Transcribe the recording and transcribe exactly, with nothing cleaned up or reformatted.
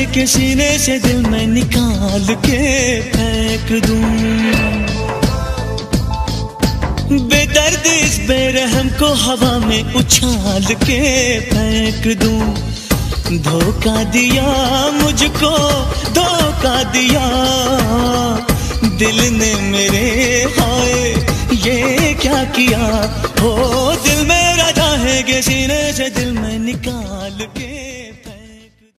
के सीने से दिल में निकाल के फेंक दूं। बेदर्द इस बेरहम को हवा में उछाल के फेंक दूं। धोखा दिया मुझको, धोखा दिया दिल ने मेरे, हाय ये क्या किया। हो दिल मेरा चाहेगे सीने से दिल में निकाल के